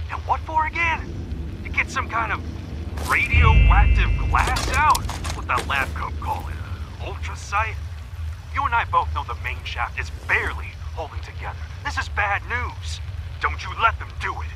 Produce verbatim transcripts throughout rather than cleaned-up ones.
And what for again? To get some kind of radioactive glass out? What that lab coat call it? Uh, ultrasight? You and I both know the main shaft is barely holding together. This is bad news. Don't you let them do it.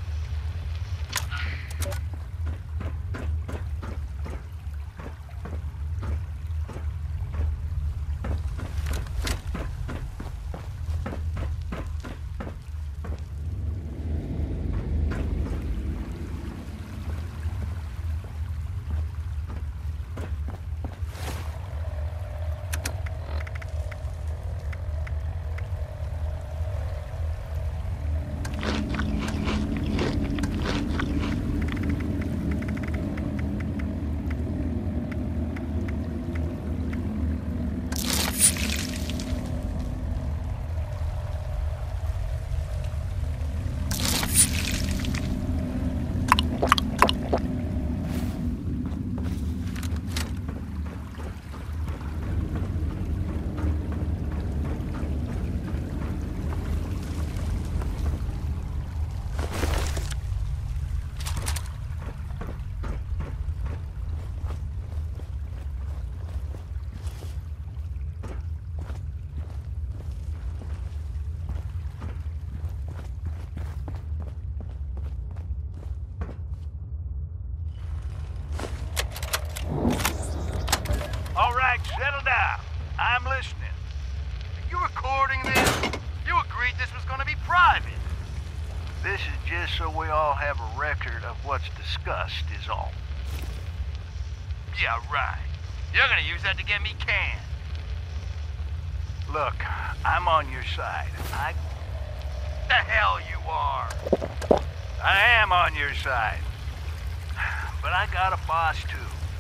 Settle down. I'm listening. Are you recording this? You agreed this was going to be private. This is just so we all have a record of what's discussed is all. Yeah, right. You're going to use that to get me canned. Look, I'm on your side. I... The hell you are. I am on your side. But I got a boss, too.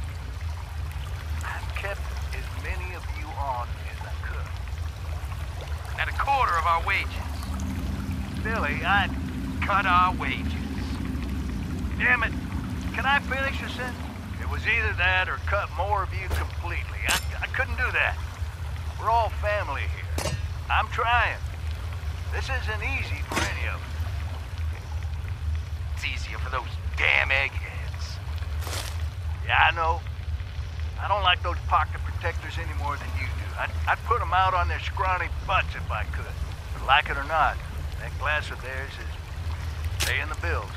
I've kept as many of you on as I could. At a quarter of our wages. Billy, I cut our wages. Damn it. Can I finish the sentence? It was either that or cut more of you completely. I, I couldn't do that. We're all family here. I'm trying. This isn't easy for any of us. It's easier for those damn eggheads. Yeah, I know. I don't like those pocket protectors any more than you do. I'd, I'd put them out on their scrawny butts if I could. But like it or not, that glass of theirs is paying the bills.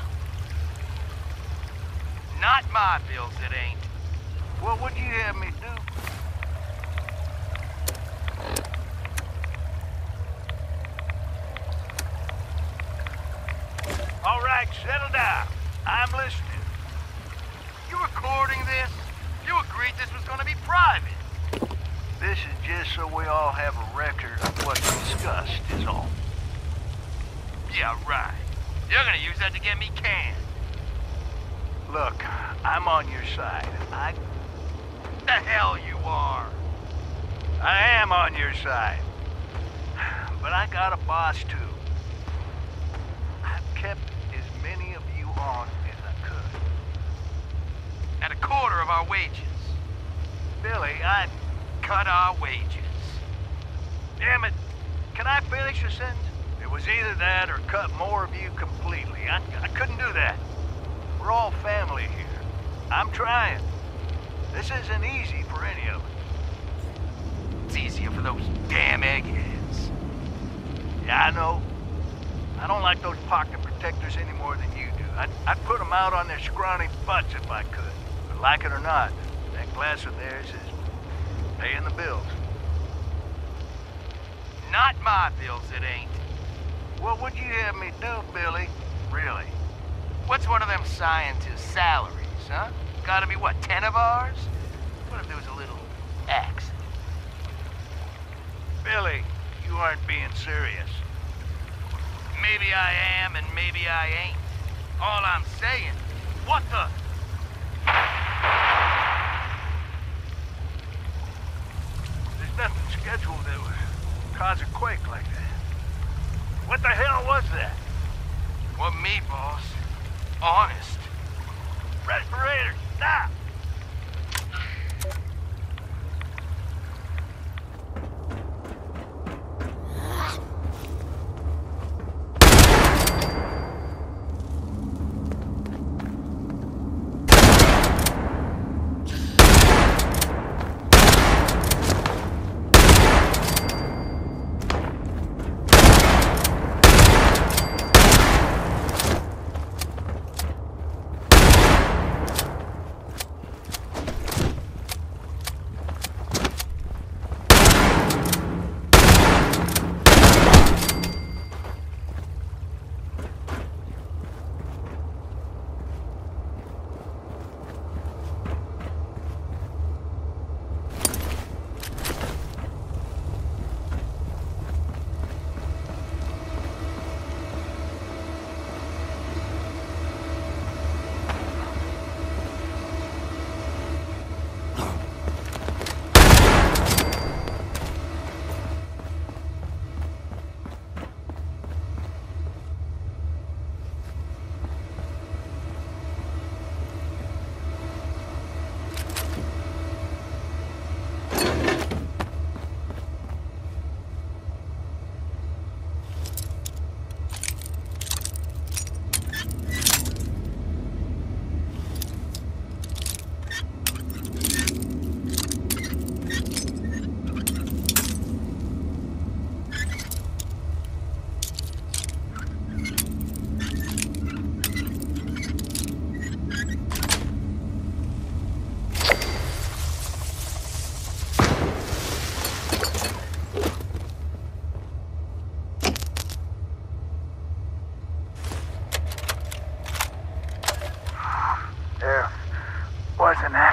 Not my bills, it ain't. What would you have me do? All right, settle down. I'm listening. You recording this? You agreed this was going to be private. This is just so we all have a record of what's discussed is all. Yeah, right. You're going to use that to get me canned. Look, I'm on your side. I... The hell you are. I am on your side. But I got a boss, too. I've kept as many of you on as I could. At a quarter of our wages. Billy, I... Cut our wages. Damn it. Can I finish the sentence? It was either that or cut more of you completely. I, I couldn't do that. We're all family here. I'm trying. This isn't easy for any of us. It's easier for those damn eggheads. Yeah, I know. I don't like those pocket protectors any more than you do. I'd, I'd put them out on their scrawny butts if I could. But like it or not, that glass of theirs is paying the bills. Not my bills, it ain't. What would you have me do, Billy? Really? What's one of them scientists' salaries, huh? Gotta be, what, ten of ours? What if there was a little accident? Billy, you aren't being serious. Maybe I am and maybe I ain't. All I'm saying, what the... There's nothing scheduled that would cause a quake like that. What the hell was that? What me, boss? Honest. Respirator, stop!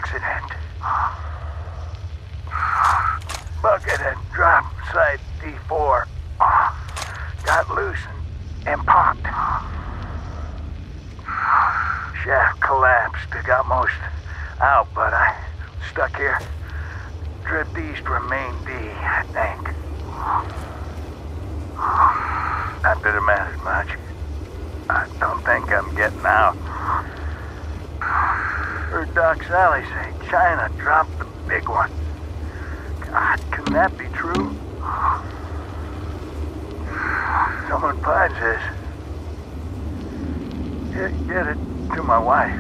accident. Bucket and drop side D four. Got loose and, and popped. Shaft collapsed. Got most out, but I stuck here. Drift east from main D, I think. Not that it matters much. I don't think I'm getting out. Heard Doc Sally say China dropped the big one. God, can that be true? Someone finds this. Get, get it to my wife.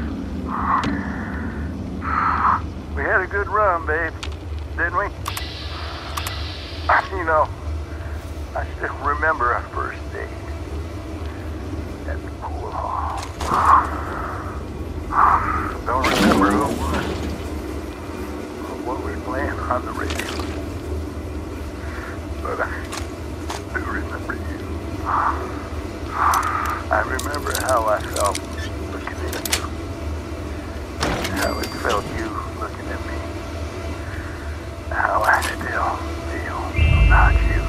We had a good run, babe, didn't we? You know, I still remember our first date at the pool hall. Don't remember who it was or what we were playing on the radio, but I do remember you. I remember how I felt looking at you, how it felt you looking at me, how I still feel about you.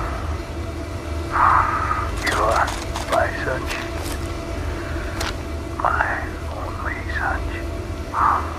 You are my sunshine, my only sunshine.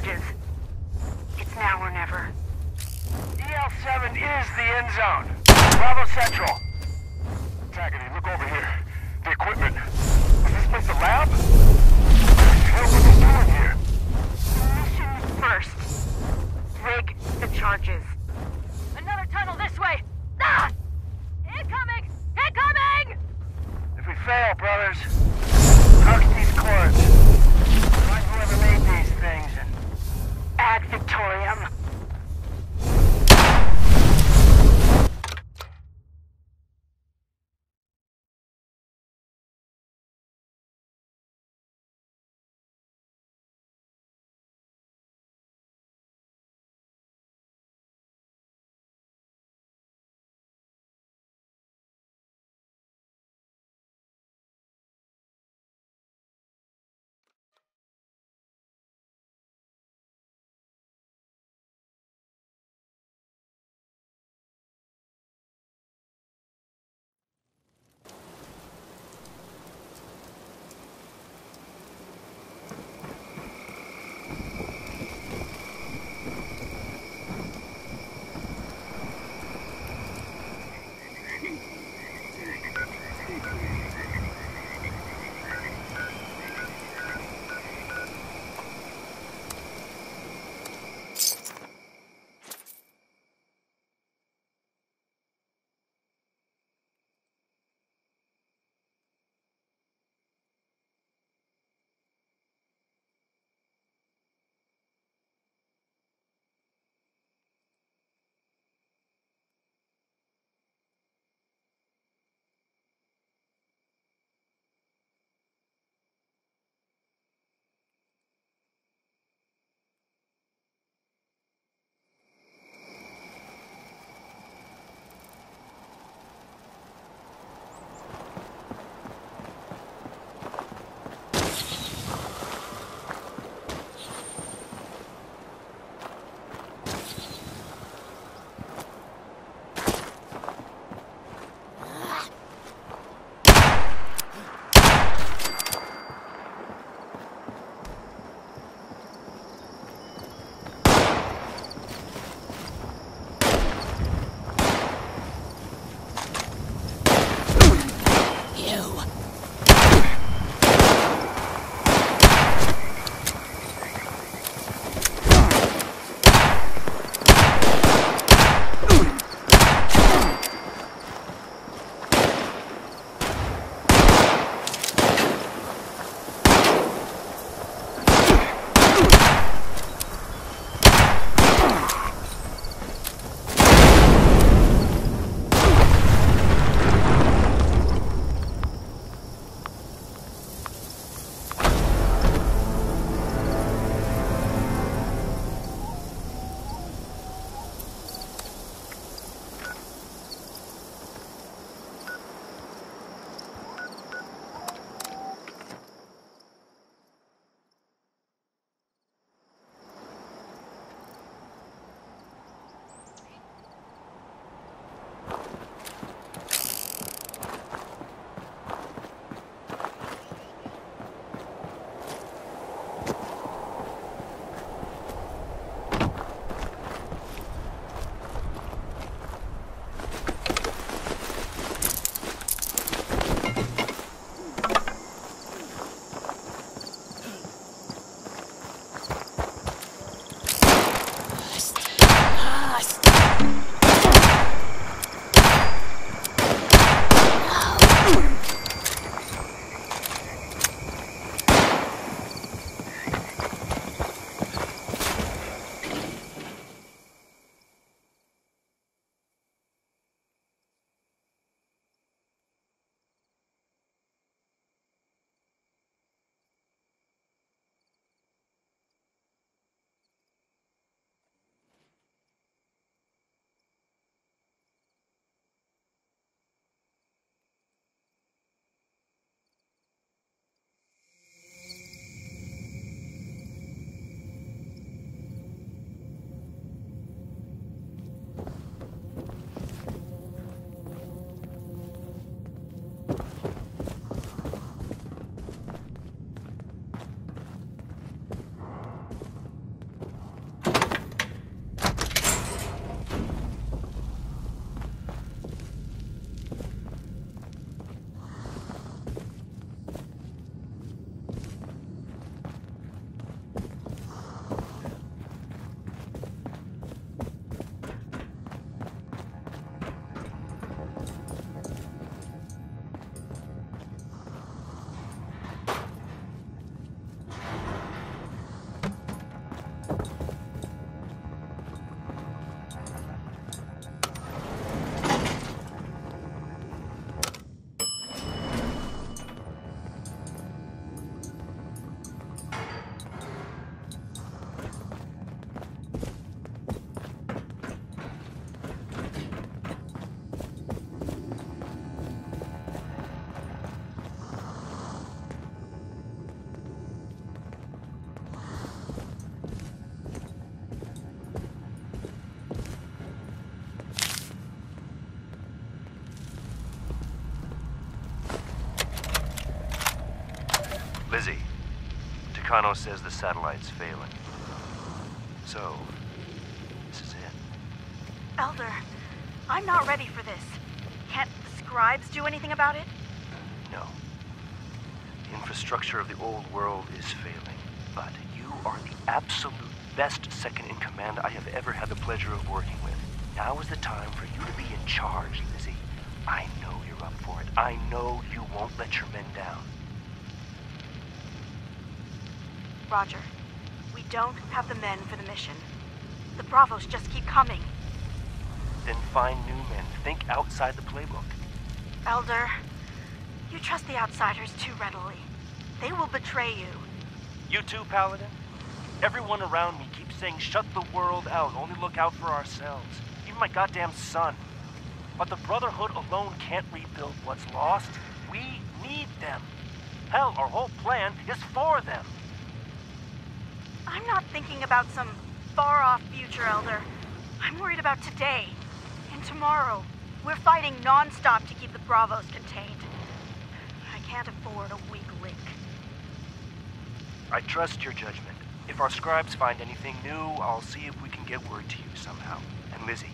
charges. It's now or never. E L seven is the end zone. Bravo Central. Taggerdy, look over here. The equipment. Was this place a lab? What the hell was they doing here? Mission first. Rig the charges. Another tunnel this way! Ah! Incoming! Incoming! If we fail, brothers, crush these cords. Find whoever made these things and... Ad Victoriam. Lizzie, Takano says the satellite's failing. So, this is it. Elder, I'm not ready for this. Can't the scribes do anything about it? No. The infrastructure of the old world is failing, but you are the absolute best second-in-command I have ever had the pleasure of working with. Now is the time for you to be in charge, Lizzie. I know you're up for it. I know you won't let your men down. Roger. We don't have the men for the mission. The Bravos just keep coming. Then find new men. Think outside the playbook. Elder, you trust the outsiders too readily. They will betray you. You too, Paladin? Everyone around me keeps saying shut the world out, only look out for ourselves. Even my goddamn son. But the Brotherhood alone can't rebuild what's lost. We need them. Hell, our whole plan is for them. I'm not thinking about some far-off future, Elder. I'm worried about today and tomorrow. We're fighting non-stop to keep the Bravos contained. I can't afford a weak link. I trust your judgment. If our scribes find anything new, I'll see if we can get word to you somehow. And Lizzie.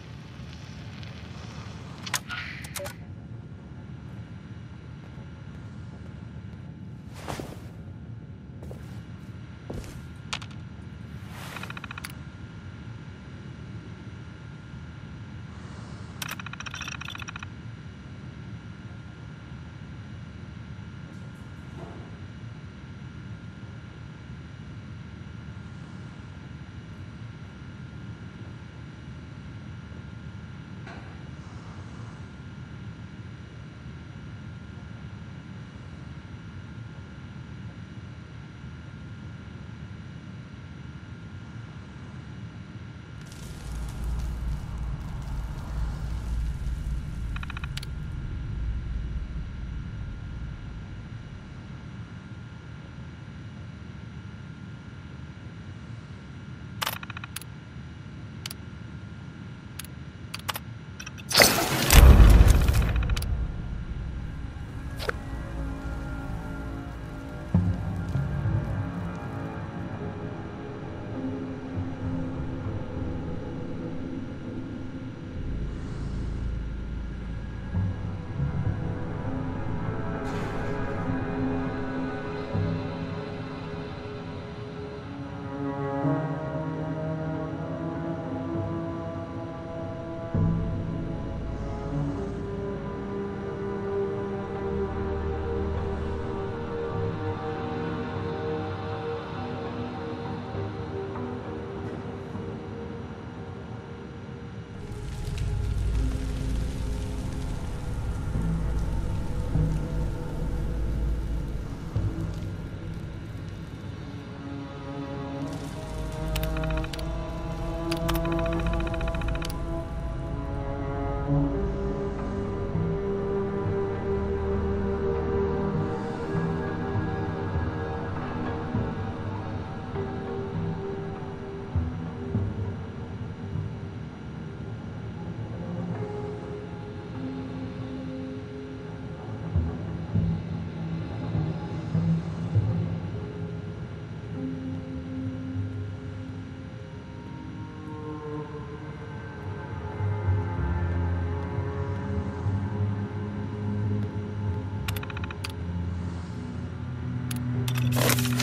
You